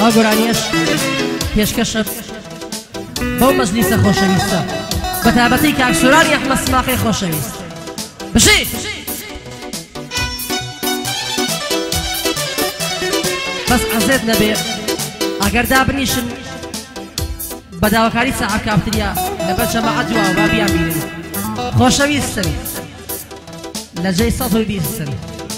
ئاگۆرانیەش پێشکەشە بەو مەجلیسە خۆشەویستە بە تایبەتی کاک سورانی ئەحمەد سماقی خۆشەویست بژی بەس عەزێت نەبێ ئەگەر دابنیشن بە داواکاری سەعاب کافتریا لەبەر جەماعەت دواوە با بیانبینن خۆشەویستن لە جێی 120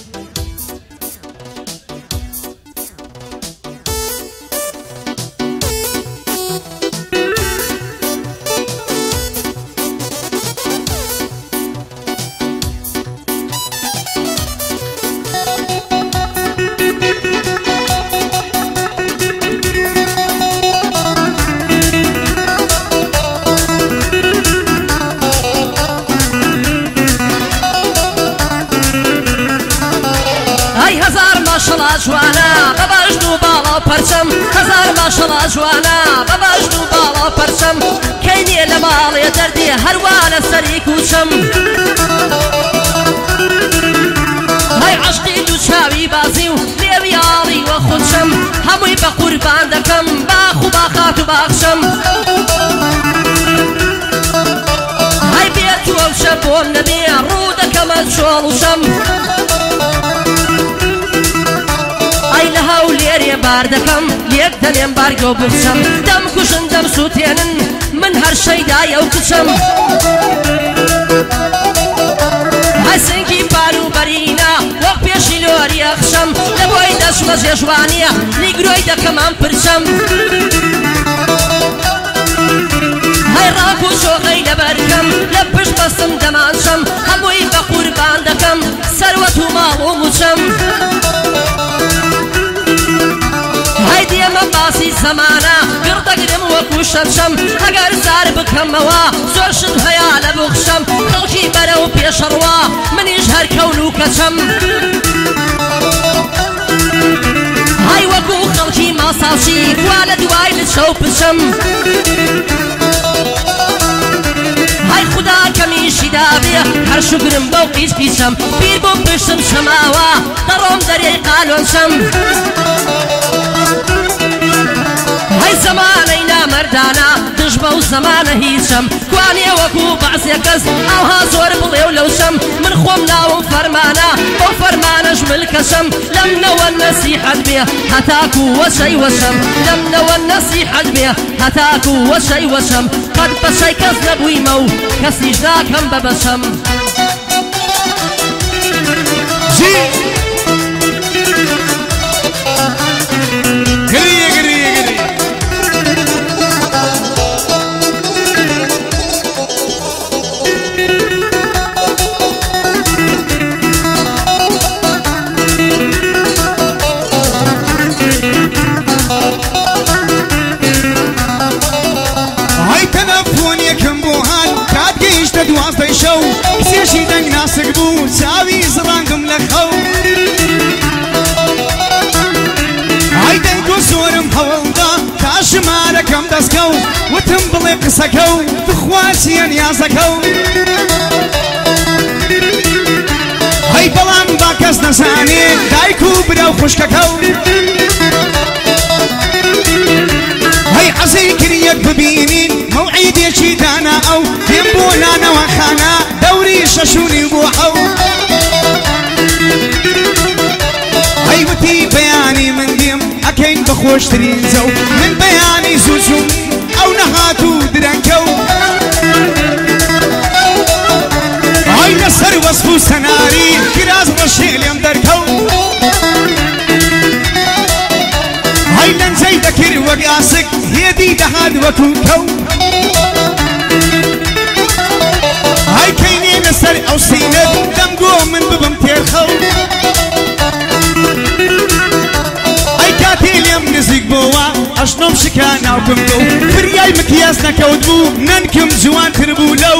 جوانا بباجد و بالا پرچم هزار ماشاءالله جوانا بباجد و بالا پرچم کینی لمالی دردی هروان سری کوچم های عشقی دو چاوی بازی و لیویالی و خودشم هموی با قربان دکم با خوبا خاتو باخشم های بیتو و شبون نبی رو دکم چولشم ای لها و لیری باردکم لیک دلیم بارگو بخشم دم کشن دم سوتینن من هر شی دایو کشم های سنگی پارو برینا وقت پیشی لوری اخشم لبوی دشمز یجوانیا نیگروی دکمان پرچم های راکو شوقی لبرکم لبش بستم دمانشم هموی با قربان دکم ثروت و مال و مچم های دیم باسی زمانه گردگرم و کوششم اگر زار بکم وا زور شد حیال بخشم خلقی برو پیش روا منیش هر کونو کشم های وکو خلقی ما ساشی کوال دوای لشو پشم های خدا کمیشی دابیه هر شکرم با قیز پیشم پیر بوم پشتم شماوا درام دری قالون شم های زمانه نامردانه دشبه و زمانه هیچم کوانیه وکو بعضی کس اوها زور بلیو لوشم من خوم ناوم فرمانه و فرمانش ملکشم لم نو النصیحت بيه هتاكو وشي وشم لم نو النصیحت بيه هتاكو وشي وشم قد بشي کس نبوی مو کسی جاکم ببشم دوازده شو کسیشی دنگ ناسک بو چاوی زرانگم لخو های دنگو زورم حولدا تاشمارکم دستکو وتم بلی قسکو بخواتین یازکو های بلان با کس نزانی دایکو برو خوشککو های عزی کریک ببینین موعیدی چی دانا او ينبونا نوخانا دوري ششوني بوحو هيوتي بياني من ديم اكين بخوش ترينزو من بياني زوزوم او نهاتو درنكو هاي نصر وصفو سناري كراز رشيل يمدركو هاي لنزي ذكر وقاسك يدي دهاد وكوكو هاي كيني نسر او سيند دمقو من ببم تيرخو هاي كاتي اليوم نزيق بوا اشنوم شكانا وكمدو فرياي مكياسنا كودبو ننكم جوان تربولو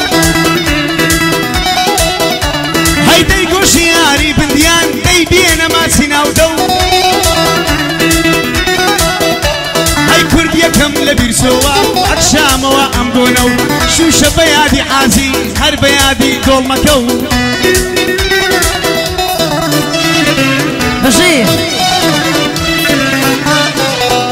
هاي ديقو شياري بنديان دي بينا ما سيناودو كم لبير سوا أكشام وأمدونو شو شبيادي عازي هر بيادي دول مكو بشير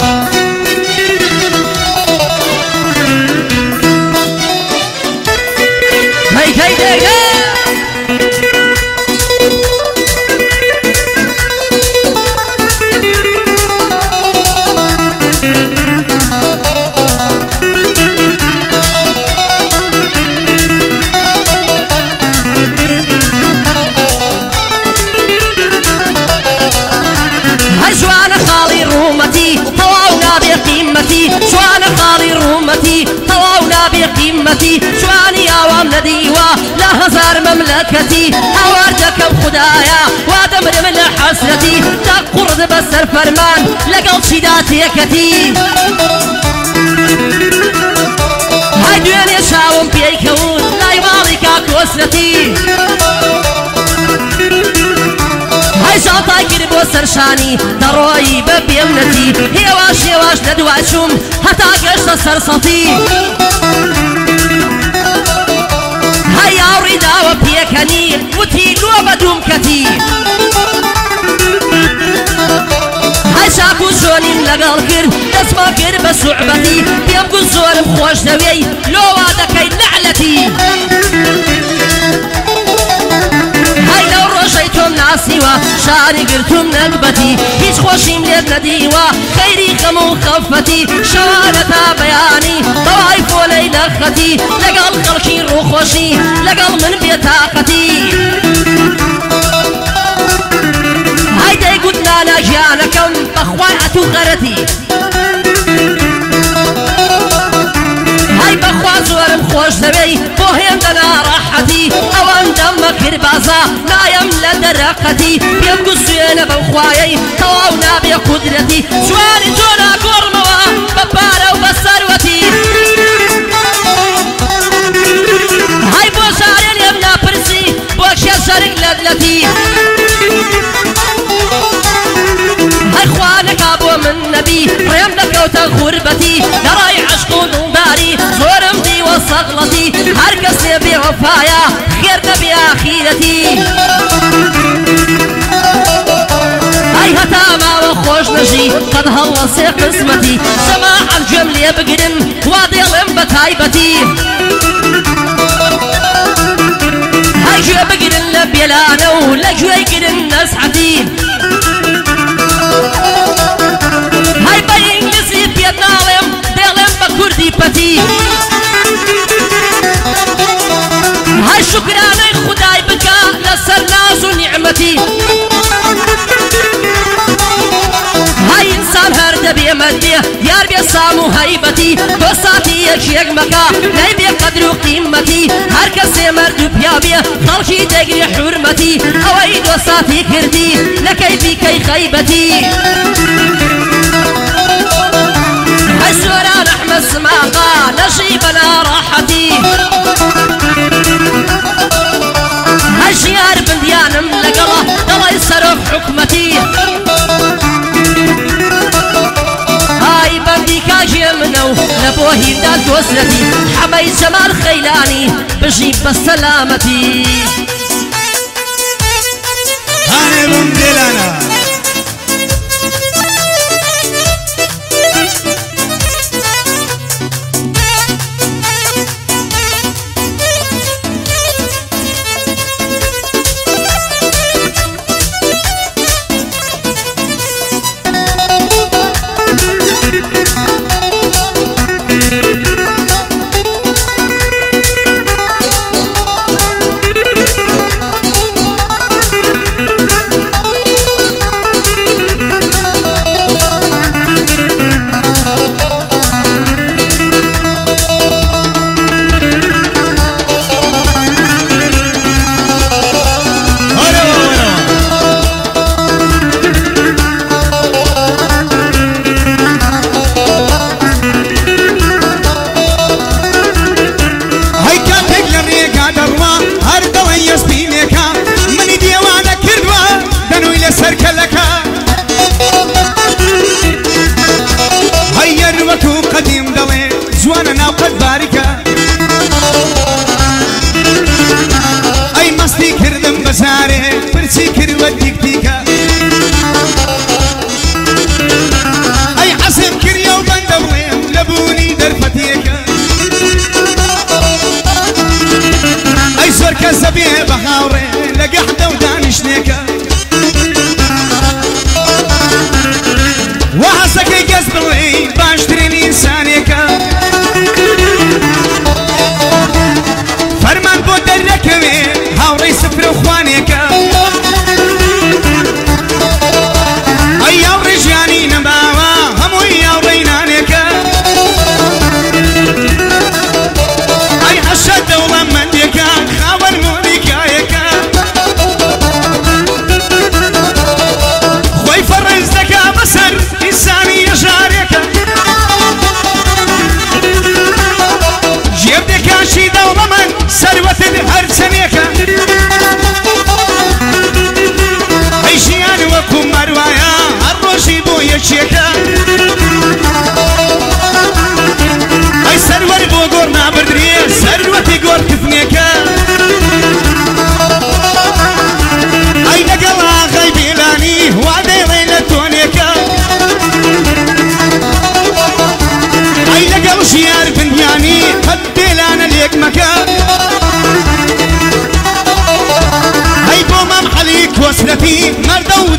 بقيمتي شوان خالي رومتي طواونا بقيمتي شواني عوام نديوة لا هزار مملكتي أواردكم خدايا وادمر من حسرتي تقرض بسر فرمان لقل شداتي كتي هاي دواني شاوم بيكون لا يبالي كاكوسرتي هاي شاطاي كربو سرشاني دروي ببيمنتي هواش ندواشم هتا قشت سرسطي هاي أوريدا وبيكني وتيلو بدوم كتي هاي شاكو زونين لقال كر دسما كر بسعبتي بيمكو زون بخوش دوي لو وادكي نعلتي هاي لو رجيتم ناسيوا شعري قرتم نقبتي هيش خوشي مليت نديوا خيري خمو خفتي شوانتا بياني ضوايف ولي نختي لقال خلقي روخوشي لقال من بيتاقتي هاي داي قدنا ناجيانكم بخواي أتو غرتي هاي بخوا زورم خوش دبي بوهم دنا راحتي اوان دم كربازا نايم لدرقتي بيم قصينا بخواي طواونا بقدرتي شواني جونا قرموا ببارا وبسروتي هاي بوشارين يمنا برسي بوشيا شارك لدلتي هاي خوانك ابو من نبي ريم دكوتا غربتي نراي عشقون وباري زورم دي وصغلتي هركس نبي وفايا خير نبي اخيرتي هاي هتا ما وخوش نجي قد هلصي قسمتي سماع الجمل يبقرن واضيلن بتايبتي هاي جو بقرن لبيلانو لجو يقرن نسحتي هاي بالانجليزي بيتنالم ديلم بكردي بتي هاي شكراني خداي بكا لسر ناس ونعمتي هاي انسان هرد بيمدي يار بيسامو هيبتي دوساتي يكشيك مكا نايبي قدر وقيمتي هركسي مردو بيابي خلشي دقري حرمتي اوي دوساتي كردي لكي كي خيبتي هاي سوران احمد سماقا نجيبنا راحتي هاي شيار بنديان ملقلا دلا يسرق حكمتي هاي بندي كاجي منو لبوهي دال دوسرتي حمي جمال خيلاني بجيب بسلامتي هاني بمدلنا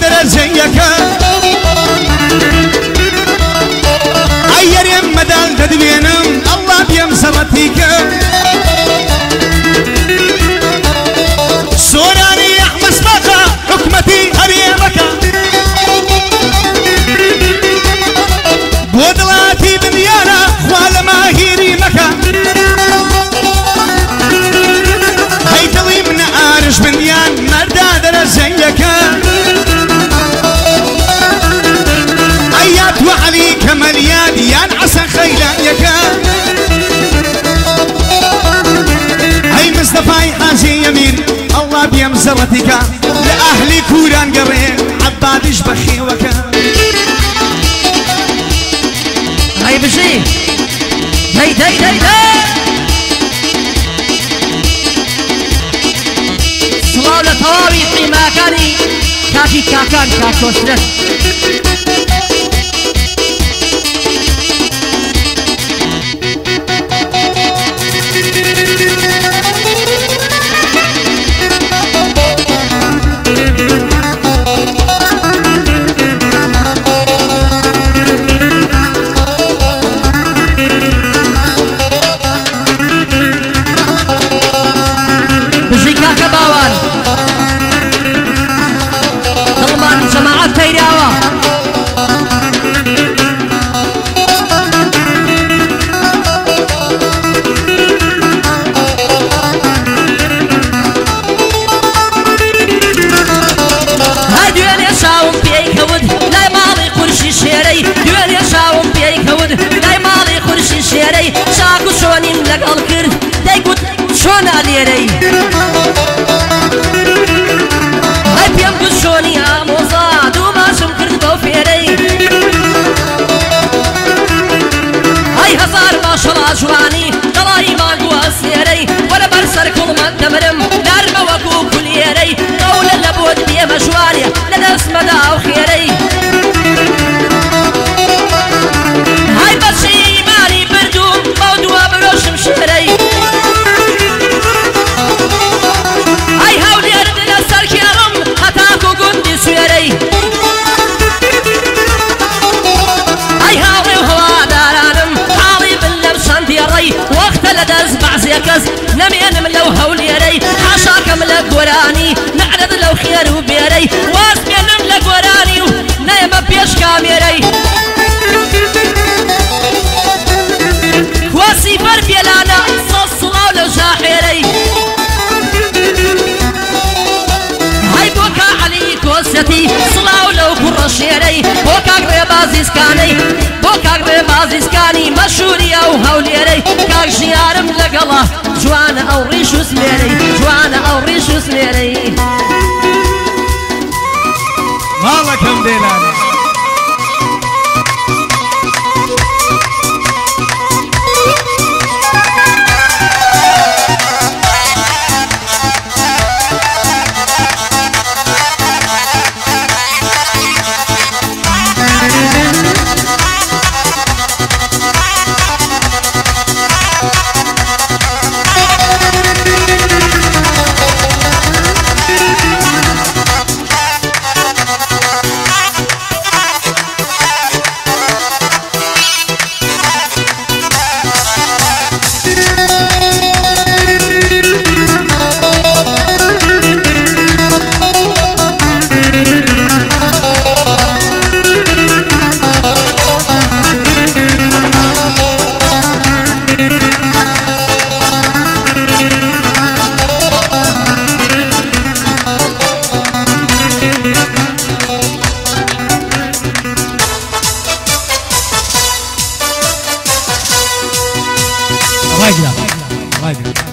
درجيك أيريم مدال تدبينم الله بيمسرتيك سوراني أحمس بقى حكمتي هريمك بودلاتي بنيانا خوال ماهيري مكا هيدلي من عارش بنيان مردا درجيك ايات وعلي كمليان يان عسى خيلانيك هي مصطفى حاجي يمين الله بيمزرتك لأهلي كوران قرين عبادش بخيوك هاي بشي هاي داي داي داي صلاة لطواوي في مكاني كاكي كاكان كاكوسرت شاكو شوني ملك الكر دايقود شون عليري هاي بيمقود شوني عموزا دوما شمكر بوفيري هاي هزار ما شلا جواني دلاي ما قواسيري ولا برسر كل من تمرم نارما وقو كليري قولا لبود بيه مجواني لدس مدى وخيري هاي بشي ماري بردو موضوع بروشم شهري هاي هاولي اردنا سركيرم هتاكو قندي سويري هاي هاولي وهوا دارانم حالي باللبسان ديري وقت لدز بعزيكز نمين من لو هولي ري حاشاك ملك وراني نعرض لو خير وبيري واسمين ملك وراني نايمة بيش كاميري واسي بربي لانا صصلا ولو جاحيري هاي بوكا علي كوستي صلا ولو كرشيري بوكا غريبازي سكاني بوكا غريبازي سكاني مشهوري او هوليري كاك جيارم لقلا جوانا او ريشو سميري جوانا او ريشو سميري مالك هم ديلانا Vai, Guilherme.